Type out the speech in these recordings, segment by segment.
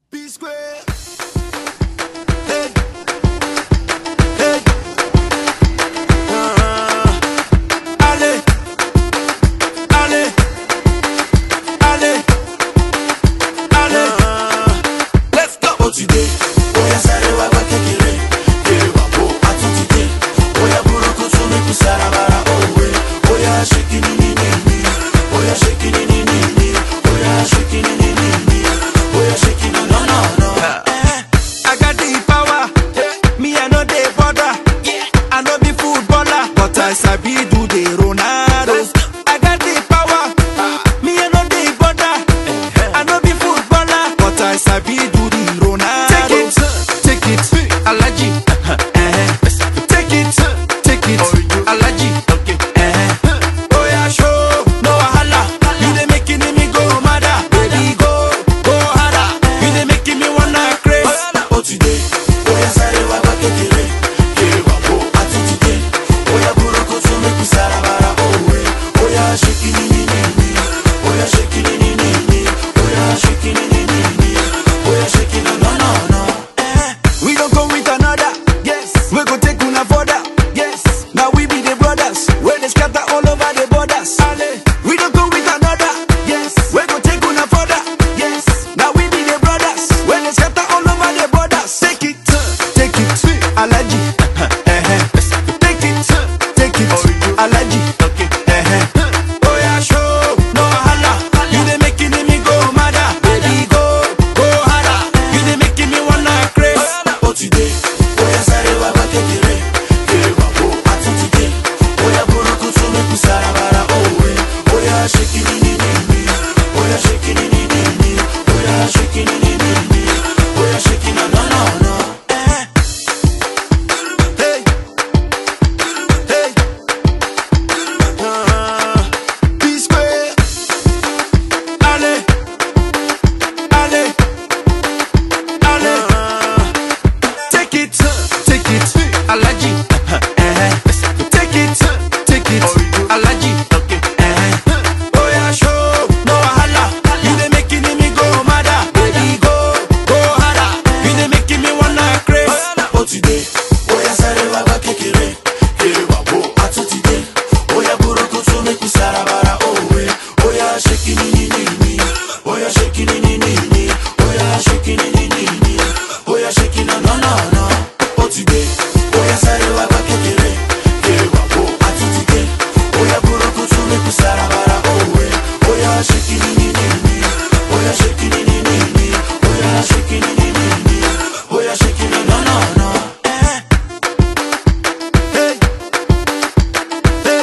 P Square. Hey. Hey. Allez. Allez. Allez. Allez. Let's go. Oh, today. Oya sare wa ba kekere. Kere wa bo atutite. Oya buroko to me kusarabara. Oh we. Oya shake it ni ni ni. Oya shake it ni ni ni. Oya shake it ni ni ni. Oya shake it no no no. I got the power. Me I know the border. I know be footballer, but I sabi do the Ronaldo. I got the power. Me I know the border. I know be footballer, but I sabi do the Ronaldo. Take it, Alaji. Take it, Alaji. Oh yeah, show no wahala. You dey making me go mad, baby go harder. You dey making me wanna craze. Oh today, oh yeah, sare wa ba kekere. Kere wa bo atutite. Oh yeah, buroko to me kusarabara. Oh we, oh yeah, shake it ni ni ni. Oh yeah, shake it ni ni ni. Oh yeah, shake it ni ni ni. Oh yeah, shake it no no no. We don't come with another. Yes, we go take una further. Yes, now we be the brothers. Where they scatter all over the borders. We don't come with another. Yes, we go take una further. Yes, now we be the brothers. Where they scatter all over the borders. Take it, Alaji. Take it, Alaji. Oh yeah, show no wahala. You dey making me go mad, baby go harder. You dey making me wanna craze. Oh today, oh yeah, sare wa ba kekere. Kere wa bo atutite. Oh yeah, buroko to me kusarabara. Oh we, oh yeah, shake it ni ni ni. Oh yeah, shake it ni ni ni. Oh yeah, shake it ni ni ni. Oh yeah, shake it no no no. Hey. Hey. P Square. Allez. Allez. Allez. Take it, Alaji. Take it, Alaji. Oh yeah, show no wahala. You dey making me go mad, baby go harder. You dey making me wanna craze. Oh today, oh yeah, sare wa ba kekere. Kere wa bo atutite. Oh yeah, buroko to me kusarabara. Oh we, oh yeah, shake it ni ni ni. Oh yeah, shake it ni ni ni. Oh yeah, shake it ni ni ni. Oh yeah, shake it no no no. Oh today, oh yeah, sare wa ba kekere. Kere wa bo atutite. Oh yeah, buroko to me kusarabara. Oh we, oh yeah, shake it ni ni ni. Oh yeah, shake it ni ni ni. Oh yeah, shake it ni ni ni. Oh yeah, shake it no no no. Hey. Hey.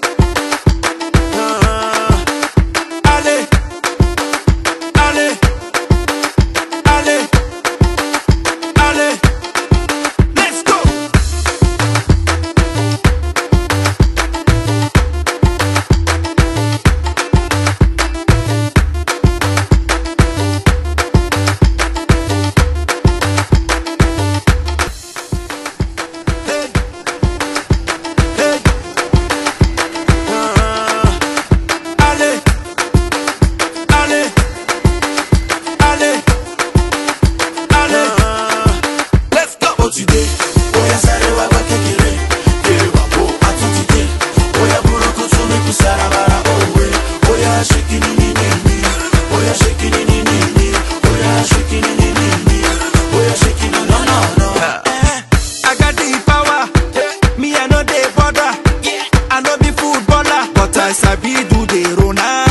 Allez. Allez. Allez. Allez. Let's go. Hey. Hey. Allez. Allez. Allez. Allez. Let's go. Oh today, oh yeah, sare wa ba kekere. Kere wa bo atutite. Oh yeah, buroko to me kusarabara. Oh we, oh yeah, shake it ni ni ni. Oh yeah, shake it ni ni ni. Oh yeah, shake it ni ni ni. Oh yeah, shake it no no no. I got the power. Me I know the border. I know be footballer, but I sabi do the Ronaldo.